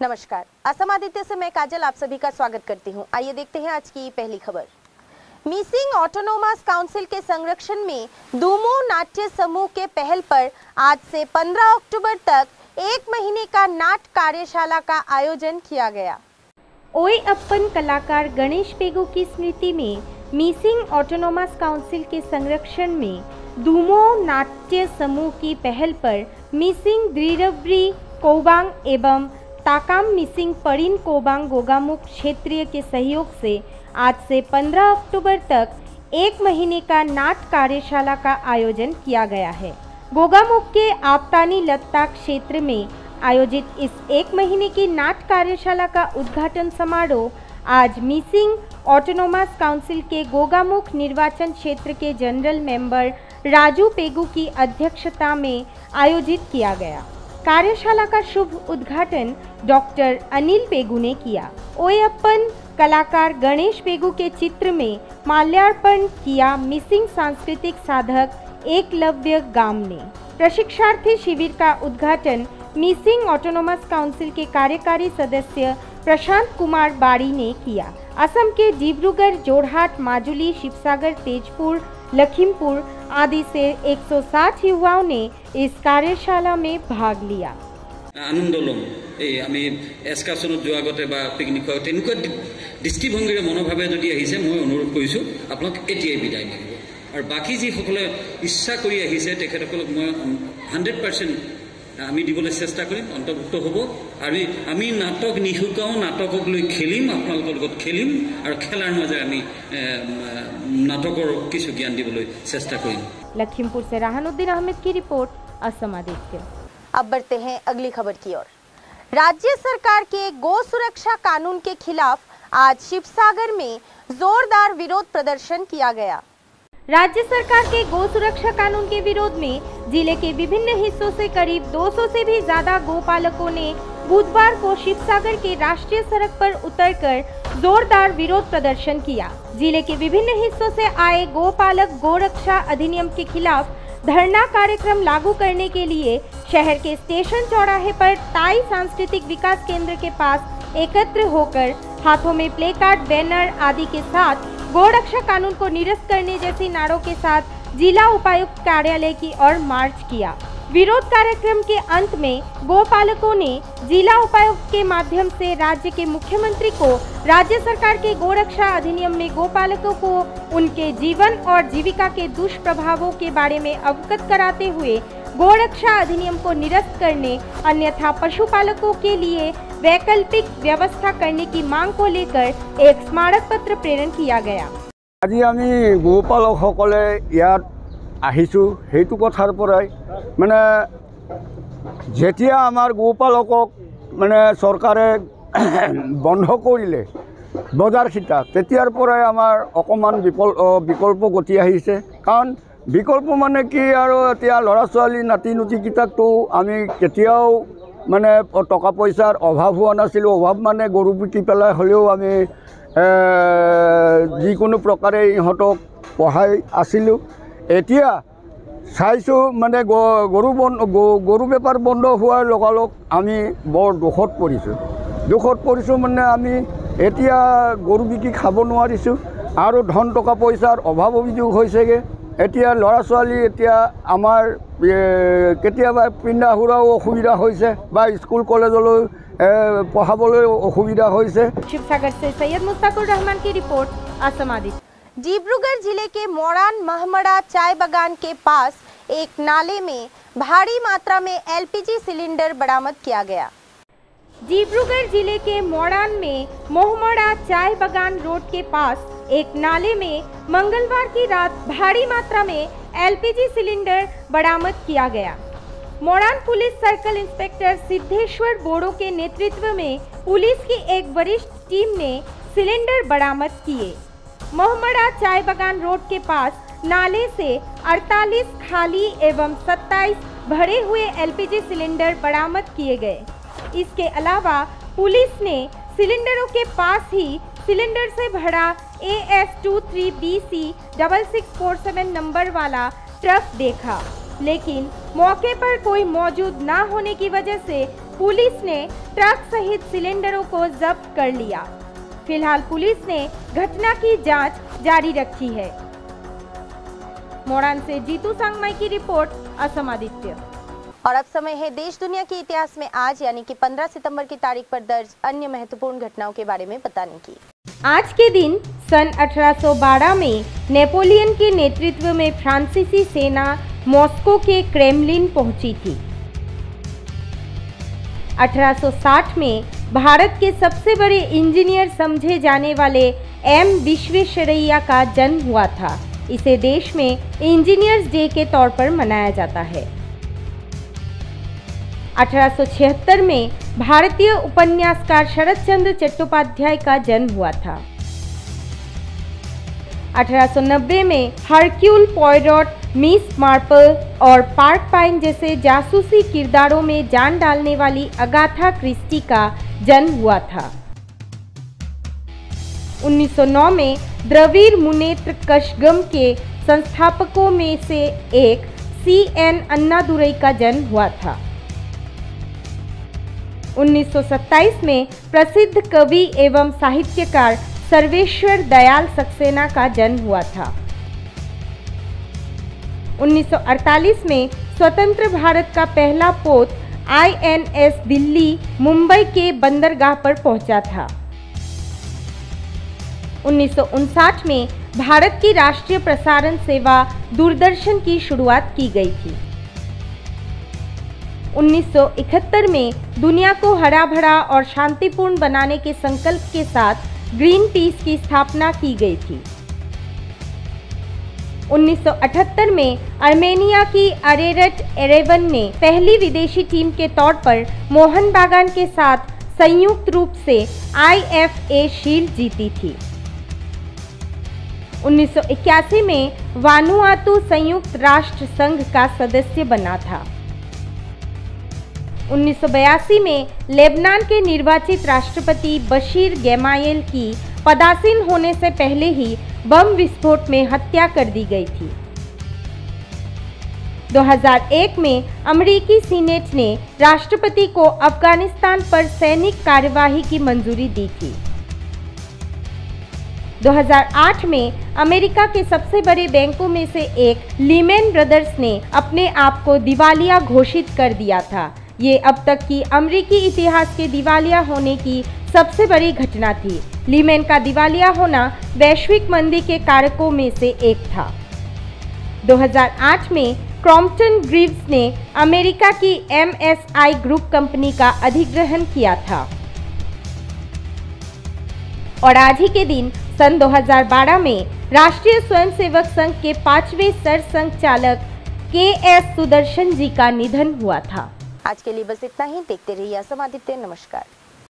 नमस्कार, असम आदित्य से मैं काजल आप सभी का स्वागत करती हूं। आइए देखते हैं आज की पहली खबर। मिसिंग ऑटोनोमस काउंसिल के संरक्षण में दूमो नाट्य समूह के पहल पर आज से 15 अक्टूबर तक 1 महीने का नाट्य कार्यशाला का आयोजन किया गया। ओयअप्पन कलाकार गणेश पेगु की स्मृति में मिसिंग ऑटोनोमस काउंसिल के संरक्षण में दूमो नाट्य समूह की पहल पर मिसिंग द्रिरब्री कोबांग एवं ताकाम मिसिंग परिन कोबांग गोगामुख क्षेत्रीय के सहयोग से आज से 15 अक्टूबर तक 1 महीने का नाट्य कार्यशाला का आयोजन किया गया है। गोगामुख के आपतानी लत्ता क्षेत्र में आयोजित इस 1 महीने की नाट्य कार्यशाला का उद्घाटन समारोह आज मिसिंग ऑटोनोमस काउंसिल के गोगामुख निर्वाचन क्षेत्र के जनरल मेंबर राजू पेगु की अध्यक्षता में आयोजित किया गया। कार्यशाला का शुभ उद्घाटन डॉक्टर अनिल पेगु ने किया। ओयअप्पन कलाकार गणेश पेगु के चित्र में माल्यार्पण किया मिसिंग सांस्कृतिक साधक एकलव्य गाम ने। प्रशिक्षार्थी शिविर का उद्घाटन मिसिंग ऑटोनोमस काउंसिल के कार्यकारी सदस्य प्रशांत कुमार बाड़ी ने किया। असम के डिब्रूगढ़, जोरहाट, माजुली, शिवसागर, तेजपुर, लखीमपुर आदि से 160 युवाओं ने इस कार्यशाला में भाग लिया। आनंद लम आमी एस्कार्शनत जो आगते बा पिकनिक तेनुका दृष्टिभंगीरे मनोभावे जदि आहिसे मैं अनुरोध करिसु आपलोक एटिए बिदाय दिब और बाकी जी सकले इच्छा करि आहिसे तेखेतकलक मैं 100% आमी दिबले चेष्टा करिम, अंतर्भुक्त हब और आमी नाटक निशुकाओ नाटकक लई खेलिम, आपनालोकर लगत खेलिम और खेलार माजे आमी नाटकर किछु ज्ञान दिबले चेष्टा करिम। लखीमपुर से राहनुद्दीन अहमद की रिपोर्ट, असम आदित्य। अब बढ़ते हैं अगली खबर की ओर। राज्य सरकार के गो सुरक्षा कानून के खिलाफ आज शिवसागर में जोरदार विरोध प्रदर्शन किया गया। राज्य सरकार के गो सुरक्षा कानून के विरोध में जिले के विभिन्न हिस्सों से करीब 200 से भी ज्यादा गोपालकों ने बुधवार को शिवसागर के राष्ट्रीय सड़क पर उतरकर जोरदार विरोध प्रदर्शन किया। जिले के विभिन्न हिस्सों से आए गोपालक गोरक्षा अधिनियम के खिलाफ धरना कार्यक्रम लागू करने के लिए शहर के स्टेशन चौराहे पर ताई सांस्कृतिक विकास केंद्र के पास एकत्र होकर हाथों में प्ले कार्ड, बैनर आदि के साथ गोरक्षा कानून को निरस्त करने जैसी नारों के साथ जिला उपायुक्त कार्यालय की ओर मार्च किया। विरोध कार्यक्रम के अंत में गोपालकों ने जिला उपायुक्त के माध्यम से राज्य के मुख्यमंत्री को राज्य सरकार के गोरक्षा अधिनियम में गोपालकों को उनके जीवन और जीविका के दुष्प्रभावों के बारे में अवगत कराते हुए गोरक्षा अधिनियम को निरस्त करने अन्यथा पशुपालकों के लिए वैकल्पिक व्यवस्था करने की मांग को लेकर एक स्मारक पत्र प्रेरण किया गया। आज आमी गोपालक सकले यात आहिछु हेतु कथार पराय माने जेतिया आमार गोपालকক माने सरकारे बंध करिले बजार खिता तेतियार पराय आमार अकमान विकल्प गति आहिছে कारण विकल्प माने कि आरो एतिया लड़ा छाली नाति नुति किताकतो आमी केतियाओ माने टका पैसार अभाव हुआ नासिलो। अभाव माने गरु बिकी पेलाय हलेও आमी जिकोनो प्रकारे इहतक पढ़ाई आसिलो। एतिया चाइছো माने गरु बेपार बंद होवार लगालग आमी बर दुखत परिছো माने आमी एतिया गरु बिकी खाब नोवारिছো आरो धन टका पैसार अभाव अभियोग होइसेगे। एतिया लड़ा छाली एतिया आमार केतियाबा पिंडा हुराओ असुविधा होइसे बा स्कूल कलेजলৈ पढ़ाबলৈ असुविधा होइसे। शिवसागर से सैयद मुस्ताकुर रहमान की रिपोर्ट, असम आदित्य। डिब्रूगढ़ जिले के मोरान महमड़ा चाय बागान के पास एक नाले में भारी मात्रा में एलपीजी सिलेंडर बरामद किया गया। डिब्रूगढ़ जिले के मोरान में मोहमड़ा चाय बागान रोड के पास एक नाले में मंगलवार की रात भारी मात्रा में एलपीजी सिलेंडर बरामद किया गया। Moran police circle inspector Siddheswar Boro के नेतृत्व में पुलिस की एक वरिष्ठ टीम ने सिलेंडर बरामद किए। मोहमड़ा चाय बागान रोड के पास नाले से 48 खाली एवं 27 भरे हुए एलपीजी सिलेंडर बरामद किए गए। इसके अलावा पुलिस ने सिलेंडरों के पास ही सिलेंडर से भरा AS23BC 6647 नंबर वाला ट्रक देखा। लेकिन मौके पर कोई मौजूद न होने की वजह से पुलिस ने ट्रक सहित सिलेंडरों को जब्त कर लिया। फिलहाल पुलिस ने घटना की जांच जारी रखी है। मोड़ान से जीतू सांगमाई की रिपोर्ट, असम आदित्य। और अब समय है देश दुनिया के इतिहास में आज यानी कि 15 सितंबर की तारीख पर दर्ज अन्य महत्वपूर्ण घटनाओं के बारे में बताने की। आज के दिन सन 1812 में नेपोलियन के नेतृत्व में फ्रांसीसी सेना मॉस्को के क्रेमलिन पहुंची थी। 1860 में भारत के सबसे बड़े इंजीनियर समझे जाने वाले एम विश्वेश्वरैया का जन्म हुआ था। इसे देश में इंजीनियर्स डे के तौर पर मनाया जाता है। 1876 में भारतीय उपन्यासकार शरत चंद्र चट्टोपाध्याय का जन्म हुआ था। 1890 में हरक्यूल पॉयरोट, मिस मार्पल और पार्क पाइन जैसे जासूसी किरदारों में जान डालने वाली अगाथा क्रिस्टी का जन्म हुआ था। 1909 में द्रविड़ मुनेत्र कषगम के संस्थापकों में से एक CN अन्नादुरई का जन्म हुआ था। 1927 में प्रसिद्ध कवि एवं साहित्यकार सर्वेश्वर दयाल सक्सेना का जन्म हुआ था। 1948 में स्वतंत्र भारत का पहला पोत INS दिल्ली मुंबई के बंदरगाह पर पहुंचा था। 1959 में भारत की राष्ट्रीय प्रसारण सेवा दूरदर्शन की शुरुआत की गई थी। 1971 में दुनिया को हरा भरा और शांतिपूर्ण बनाने के संकल्प के साथ ग्रीन पीस की स्थापना की गई थी। 1978 में आर्मेनिया की अरेरट एरेवन ने पहली विदेशी टीम के तौर पर मोहन बागान के साथ संयुक्त रूप से IFA शील्ड जीती थी। 1981 में वानुआतु संयुक्त राष्ट्र संघ का सदस्य बना था। 1982 में लेबनान के निर्वाचित राष्ट्रपति बशीर गेमायेल की पदासीन होने से पहले ही बम विस्फोट में हत्या कर दी गई थी। 2001 में अमेरिकी सीनेट ने राष्ट्रपति को अफगानिस्तान पर सैनिक कार्यवाही की मंजूरी दी थी। 2008 में अमेरिका के सबसे बड़े बैंकों में से एक लीमैन ब्रदर्स ने अपने आप को दिवालिया घोषित कर दिया था। ये अब तक की अमेरिकी इतिहास के दिवालिया होने की सबसे बड़ी घटना थी। लीमैन का दिवालिया होना वैश्विक मंदी के कारकों में से एक था। 2008 में क्रॉम्पटन ग्रीव्स ने अमेरिका की MSI ग्रुप कंपनी का अधिग्रहण किया था। और आज ही के दिन सन 2012 में राष्ट्रीय स्वयंसेवक संघ के 5वें सरसंघचालक KS सुदर्शन जी का निधन हुआ था। आज के लिए बस इतना ही। देखते रहिए असम आदित्य। नमस्कार।